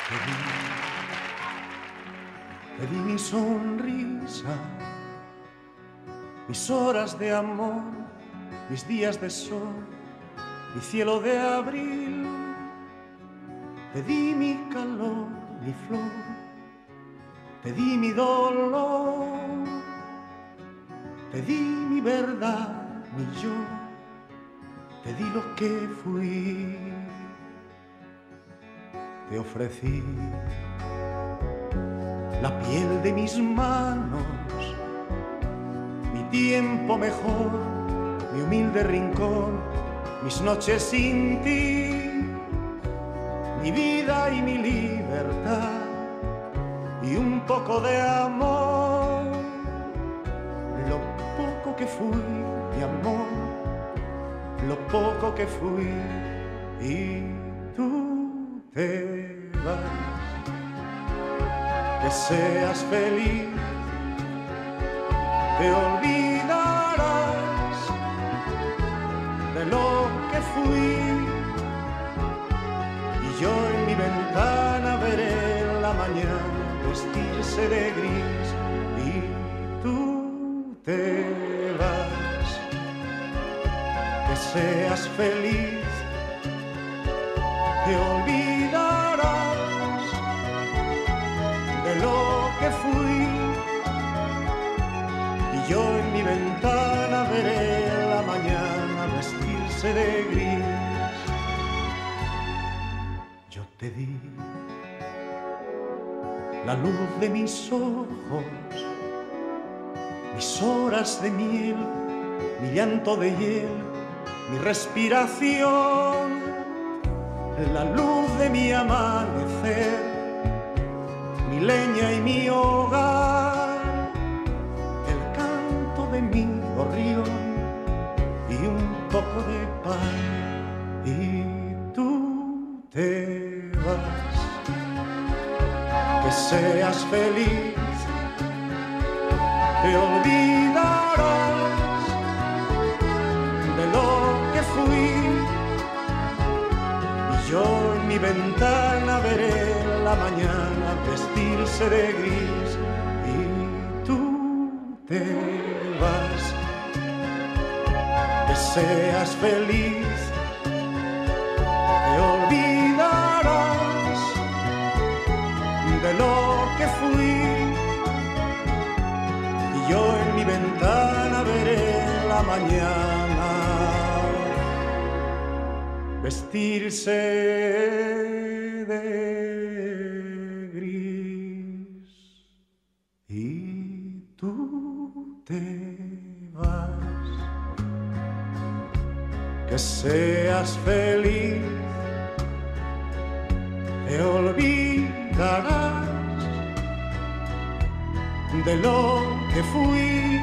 Te di mi sonrisa, mis horas de amor, mis días de sol, mi cielo de abril. Te di mi calor, mi flor, te di mi dolor, te di mi verdad, mi yo, te di lo que fui. Te ofrecí la piel de mis manos, mi tiempo mejor, mi humilde rincón, mis noches sin ti, mi vida y mi libertad, y un poco de amor, lo poco que fui, mi amor, lo poco que fui, y tú te vas. Que seas feliz, te olvidarás de lo que fui, y yo en mi ventana veré la mañana vestirse de gris, y tú te vas. Que seas feliz, te olvidarás de lo que fui, y yo en mi ventana veré la mañana vestirse de gris. Yo te di la luz de mis ojos, mis horas de miel, mi llanto de hiel, mi respiración, la luz de mi amanecer, mi leña y mi hogar, el canto de mi gorrión y un poco de pan, y tú te vas. Que seas feliz, te olvidarás de lo que fui, y yo en mi ventana veré la mañana vestirse de gris, y tú te vas. Que seas feliz, te olvidarás de lo que fui, y yo en mi ventana veré la mañana vestirse de gris, y tú te vas. Que seas feliz, te olvidarás de lo que fui,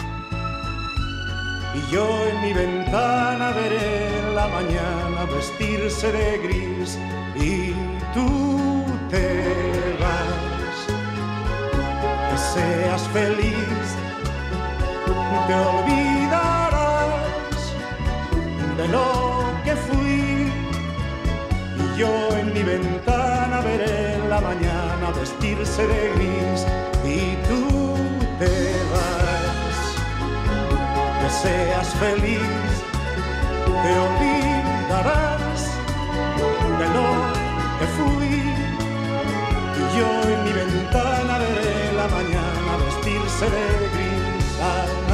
y yo en mi ventana veré la mañana vestirse de gris, y tú te vas. Que seas feliz, te olvidarás de lo que fui, y yo en mi ventana veré la mañana vestirse de gris, y tú te vas. Que seas feliz, te olvidarás de lo que fui, y yo en mi ventana veré la mañana vestirse de gris.